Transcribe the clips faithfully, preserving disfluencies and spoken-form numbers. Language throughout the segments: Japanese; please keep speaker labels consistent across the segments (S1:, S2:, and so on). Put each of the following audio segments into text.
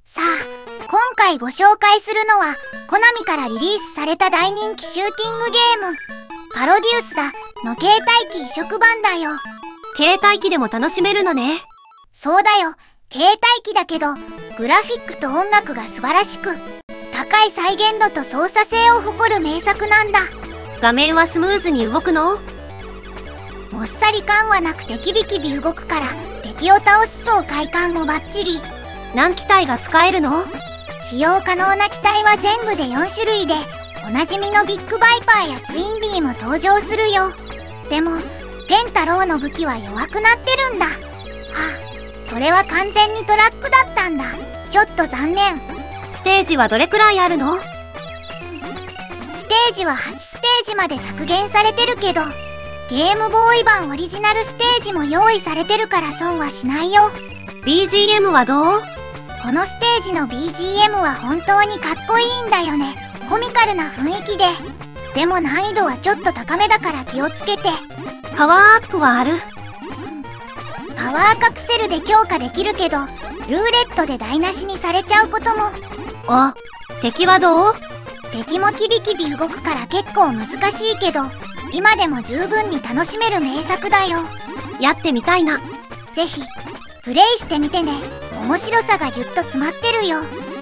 S1: さあ、今回ご紹介するのはコナミからリリースされた大人気シューティングゲームパロデュースだの携帯機移植版だよ。
S2: 携帯機でも楽しめるのね。
S1: そうだよ、携帯機だけどグラフィックと音楽が素晴らしく、高い再現度と操作性を誇る名作なんだ。
S2: 画面はスムーズに動くの？
S1: もっさり感はなくてキビキビ動くから敵を倒す爽快感もバッチリ。
S2: 何機体が使えるの？
S1: 使用可能な機体は全部でよん種類で、おなじみのビッグバイパーやツインビーも登場するよ。でもゲンタロウの武器は弱くなってるんだ。ああ、それは完全にトラックだったんだ。ちょっと残念。
S2: ステージはどれくらいあるの？
S1: ステージははちステージまで削減されてるけど、ゲームボーイ版オリジナルステージも用意されてるから損はしないよ。
S2: ビージーエム はどう？
S1: このステージの ビージーエム は本当にかっこいいんだよね。コミカルな雰囲気で。でも難易度はちょっと高めだから気をつけて。
S2: パワーアップはある？
S1: パワーカプセルで強化できるけど、ルーレットで台無しにされちゃうことも。
S2: あ、敵はどう？
S1: 敵もキビキビ動くから結構難しいけど、今でも十分に楽しめる名作だよ。
S2: やってみたいな。
S1: ぜひプレイしてみてね。面白さがぎゅっと詰まってるよ。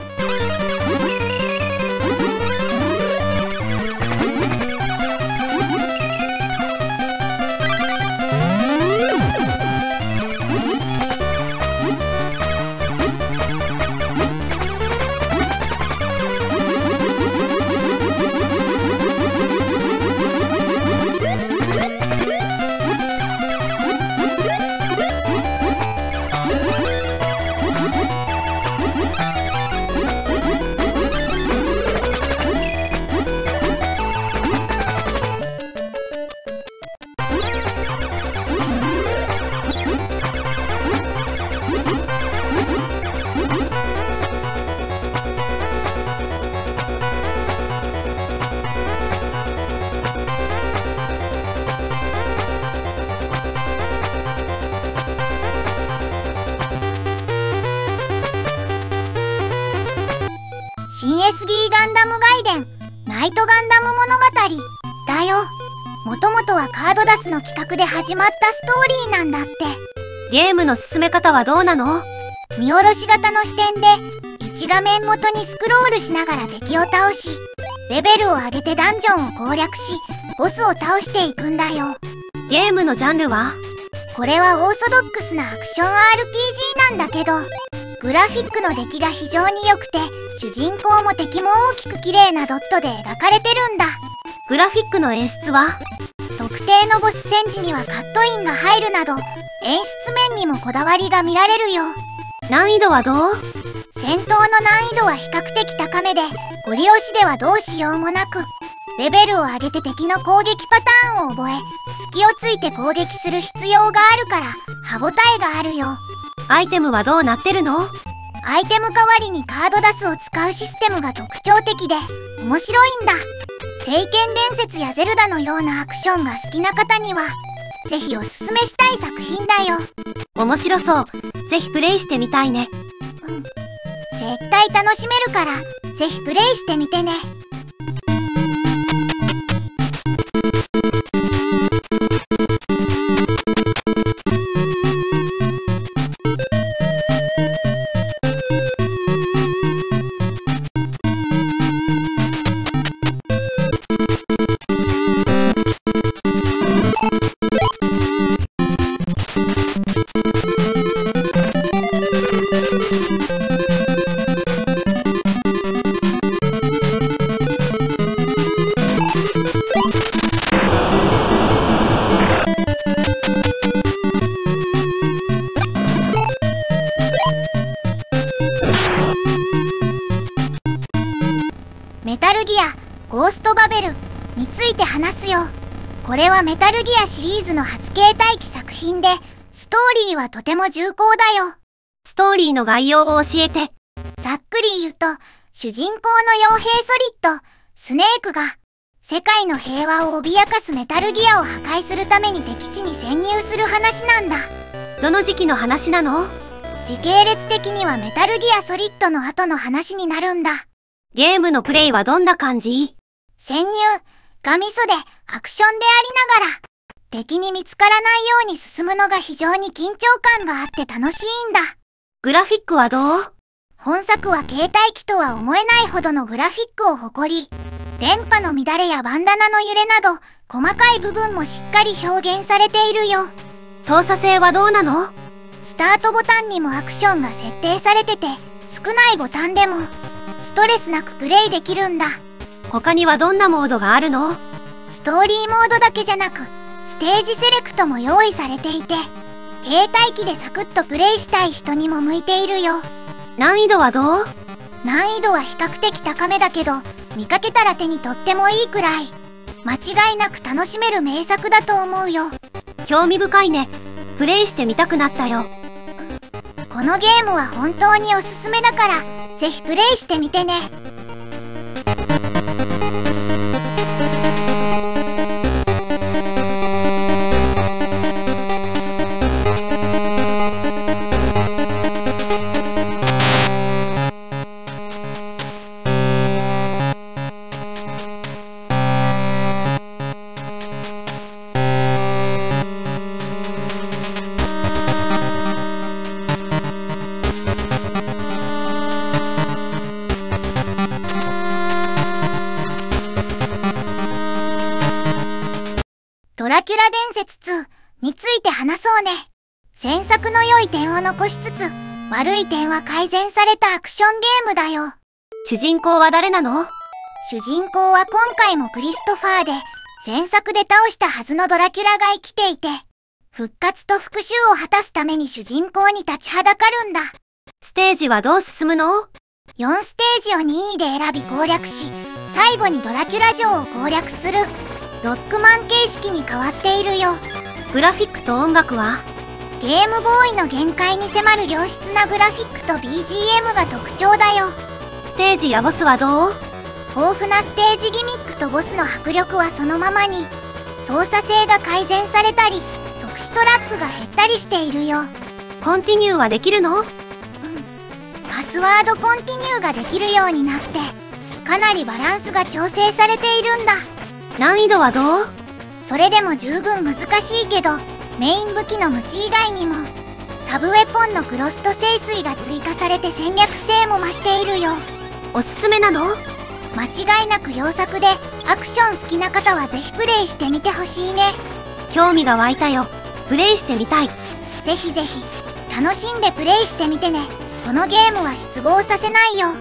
S1: 新 エスディー ガンダムガイデンナイトガンダム物語だよ。もともとはカードダスの企画で始まったストーリーなんだって。
S2: ゲームの進め方はどうなの？
S1: 見下ろし型の視点でいち画面ごとにスクロールしながら敵を倒し、レベルを上げてダンジョンを攻略し、ボスを倒していくんだよ。
S2: ゲームのジャンルは？
S1: これはオーソドックスなアクション アールピージー なんだけど、グラフィックの出来が非常に良くて、主人公も敵も大きく綺麗なドットで描かれてるんだ。
S2: グラフィックの演出は？
S1: 特定のボス戦時にはカットインが入るなど、演出面にもこだわりが見られるよ。
S2: 難易度はどう？
S1: 戦闘の難易度は比較的高めで、ゴリ押しではどうしようもなく、レベルを上げて敵の攻撃パターンを覚え、隙をついて攻撃する必要があるから歯ごたえがあるよ。
S2: アイテムはどうなってるの？
S1: アイテム代わりにカードダスを使うシステムが特徴的で面白いんだ。聖剣伝説やゼルダのようなアクションが好きな方にはぜひおすすめしたい作品だよ。
S2: 面白そう。ぜひプレイしてみたいね。
S1: うん、絶対楽しめるからぜひプレイしてみてね。メタルギアゴーストバベルについて話すよ。これはメタルギアシリーズの初携帯機作品で、ストーリーはとても重厚だよ。
S2: ストーリーの概要を教えて。
S1: ざっくり言うと、主人公の傭兵ソリッド、スネークが、世界の平和を脅かすメタルギアを破壊するために敵地に潜入する話なんだ。
S2: どの時期の話なの？
S1: 時系列的にはメタルギアソリッドの後の話になるんだ。
S2: ゲームのプレイはどんな感じ？
S1: 潜入、ガミソでアクションでありながら、敵に見つからないように進むのが非常に緊張感があって楽しいんだ。
S2: グラフィックはどう？
S1: 本作は携帯機とは思えないほどのグラフィックを誇り、電波の乱れやバンダナの揺れなど、細かい部分もしっかり表現されているよ。
S2: 操作性はどうなの？
S1: スタートボタンにもアクションが設定されてて、少ないボタンでもストレスなくプレイできるんだ。
S2: 他にはどんなモードがあるの？
S1: ストーリーモードだけじゃなく、ステージセレクトも用意されていて、携帯機でサクッとプレイしたい人にも向いているよ。
S2: 難易度はどう？
S1: 難易度は比較的高めだけど、見かけたら手に取ってもいいくらい、間違いなく楽しめる名作だと思うよ。
S2: 興味深いね。プレイしてみたくなったよ。
S1: このゲームは本当におすすめだから、ぜひプレイしてみてね。ドラキュラ伝説ツーについて話そうね。前作の良い点を残しつつ、悪い点は改善されたアクションゲームだよ。
S2: 主人公は誰なの？
S1: 主人公は今回もクリストファーで、前作で倒したはずのドラキュラが生きていて、復活と復讐を果たすために主人公に立ちはだかるんだ。
S2: ステージはどう進むの？
S1: よんステージを任意で選び攻略し、最後にドラキュラ城を攻略する。ロックマン形式に変わっているよ。
S2: グラフィックと音楽は？
S1: ゲームボーイの限界に迫る良質なグラフィックと ビージーエム が特徴だよ。
S2: ステージやボスはどう？
S1: 豊富なステージギミックとボスの迫力はそのままに、操作性が改善されたり、即死トラップが減ったりしているよ。
S2: コンティニューはできるの？うん。
S1: パスワードコンティニューができるようになって、かなりバランスが調整されているんだ。
S2: 難易度はどう？
S1: それでも十分難しいけど、メイン武器のムチ以外にも、サブウェポンのクロスト聖水が追加されて戦略性も増しているよ。
S2: おすすめなの？
S1: 間違いなく良作で、アクション好きな方はぜひプレイしてみてほしいね。
S2: 興味が湧いたよ。プレイしてみたい。
S1: ぜひぜひ、楽しんでプレイしてみてね。このゲームは失望させないよ。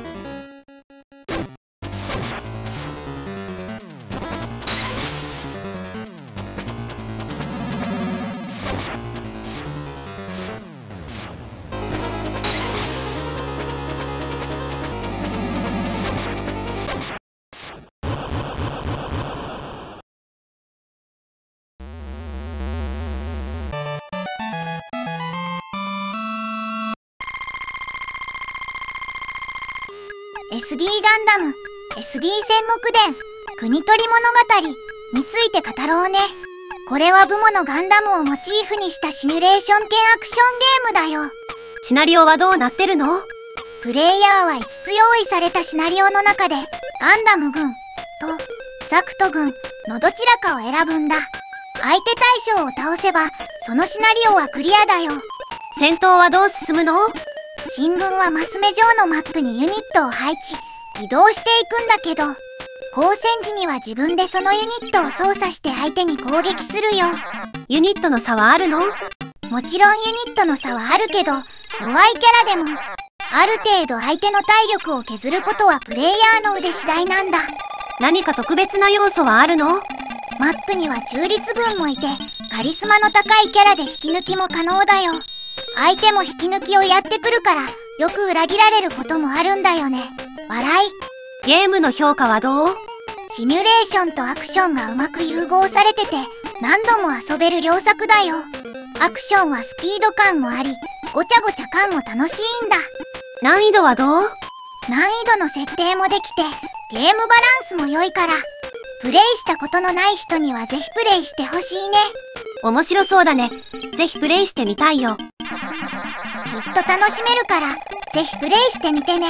S1: エスディー ガンダム エスディー 戦国伝国取り物語について語ろうね。これはブモのガンダムをモチーフにしたシミュレーション兼アクションゲームだよ。
S2: シナリオはどうなってるの？
S1: プレイヤーはいつつ用意されたシナリオの中でガンダム軍とザクト軍のどちらかを選ぶんだ。相手対象を倒せばそのシナリオはクリアだよ。
S2: 戦闘はどう進むの？
S1: 新軍はマス目状のマップにユニットを配置、移動していくんだけど、交戦時には自分でそのユニットを操作して相手に攻撃するよ。
S2: ユニットの差はあるの？
S1: もちろんユニットの差はあるけど、弱いキャラでも、ある程度相手の体力を削ることはプレイヤーの腕次第なんだ。
S2: 何か特別な要素はあるの？
S1: マップには中立軍もいて、カリスマの高いキャラで引き抜きも可能だよ。相手も引き抜きをやってくるから、よく裏切られることもあるんだよね。笑い。
S2: ゲームの評価はどう？
S1: シミュレーションとアクションがうまく融合されてて、何度も遊べる良作だよ。アクションはスピード感もあり、ごちゃごちゃ感も楽しいんだ。
S2: 難易度はどう？
S1: 難易度の設定もできて、ゲームバランスも良いから、プレイしたことのない人にはぜひプレイしてほしいね。
S2: 面白そうだね。ぜひプレイしてみたいよ。
S1: きっと楽しめるから、ぜひプレイしてみてね。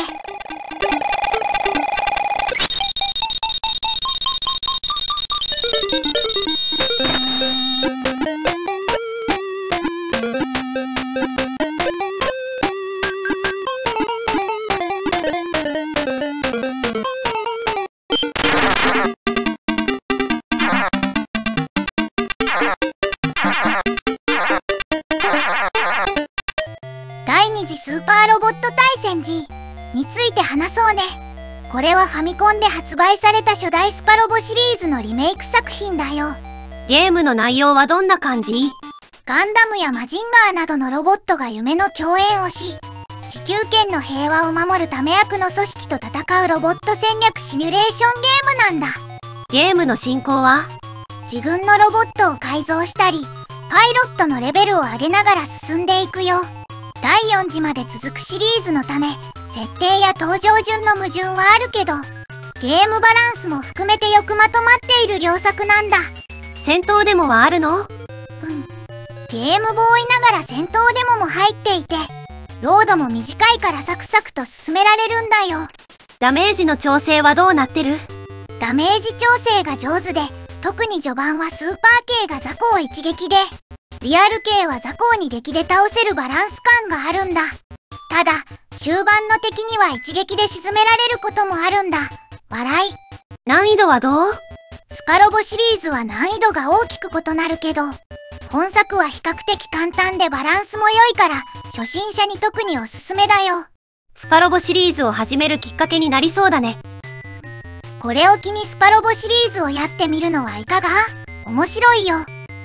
S1: 第二次スーパーロボット対戦 G について話そうね。これはファミコンで発売された初代スパロボシリーズのリメイク作品だよ。
S2: ゲームの内容はどんな感じ？
S1: ガンダムやマジンガーなどのロボットが夢の共演をし、地球圏の平和を守るため悪の組織と戦うロボット戦略シミュレーションゲームなんだ。
S2: ゲームの進行は？
S1: 自分のロボットを改造したり、パイロットのレベルを上げながら進んでいくよ。だいよん次まで続くシリーズのため、設定や登場順の矛盾はあるけど、ゲームバランスも含めてよくまとまっている良作なんだ。
S2: 戦闘デモはあるの？
S1: うん。ゲームボーイながら戦闘デモも入っていて、ロードも短いからサクサクと進められるんだよ。
S2: ダメージの調整はどうなってる？
S1: ダメージ調整が上手で、特に序盤はスーパー系が雑魚を一撃で、リアル系は雑魚を二撃で倒せるバランス感があるんだ。ただ、終盤の敵には一撃で沈められることもあるんだ。笑い。
S2: 難易度はどう？
S1: スパロボシリーズは難易度が大きく異なるけど、本作は比較的簡単でバランスも良いから、初心者に特におすすめだよ。
S2: スパロボシリーズを始めるきっかけになりそうだね。
S1: これを機にスパロボシリーズをやってみるのはいかが？面白いよ。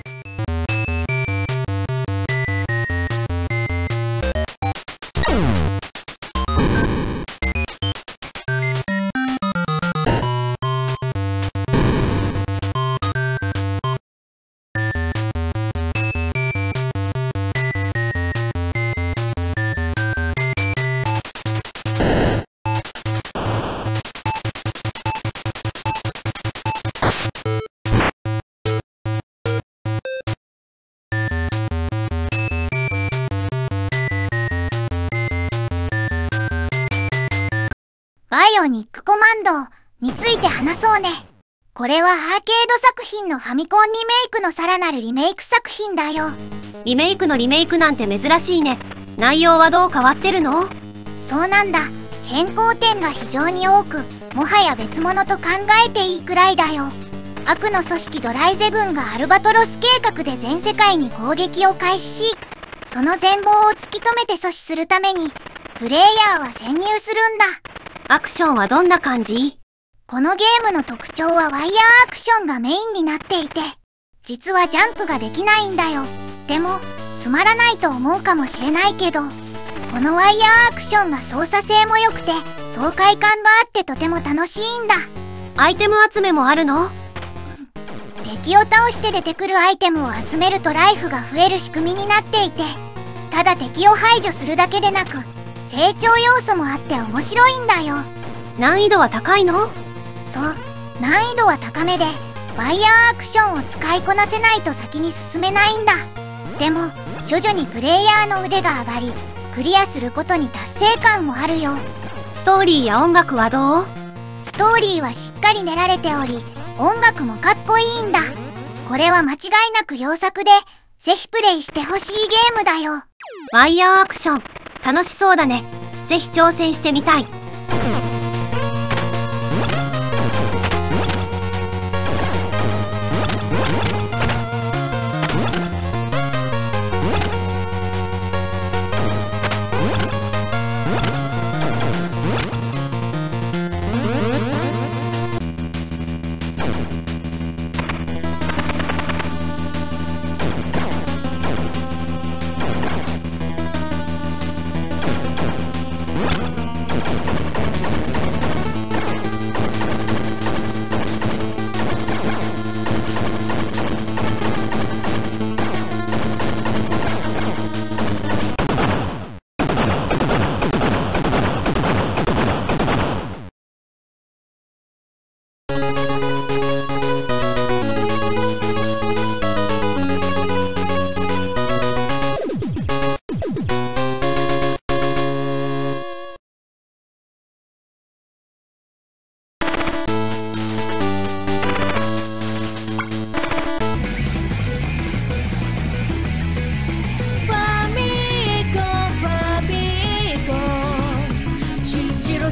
S1: バイオニックコマンドについて話そうね。これはアーケード作品のファミコンリメイクのさらなるリメイク作品だよ。
S2: リメイクのリメイクなんて珍しいね。内容はどう変わってるの？
S1: そうなんだ。変更点が非常に多く、もはや別物と考えていいくらいだよ。悪の組織ドライゼ軍がアルバトロス計画で全世界に攻撃を開始し、その全貌を突き止めて阻止するために、プレイヤーは潜入するんだ。
S2: アクションはどんな感じ？
S1: このゲームの特徴はワイヤーアクションがメインになっていて、実はジャンプができないんだよ。でも、つまらないと思うかもしれないけど、このワイヤーアクションが操作性も良くて、爽快感があってとても楽しいんだ。
S2: アイテム集めもあるの？
S1: 敵を倒して出てくるアイテムを集めるとライフが増える仕組みになっていて、ただ敵を排除するだけでなく、成長要素もあって面白いんだよ。
S2: 難易度は高いの？
S1: そう、難易度は高めで、ワイヤーアクションを使いこなせないと先に進めないんだ。でも、徐々にプレイヤーの腕が上がり、クリアすることに達成感もあるよ。
S2: ストーリーや音楽はどう？
S1: ストーリーはしっかり練られており、音楽もかっこいいんだ。これは間違いなく良作で、ぜひプレイしてほしいゲームだよ。
S2: ワイヤーアクション、楽しそうだね。ぜひ挑戦してみたい。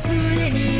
S3: 常に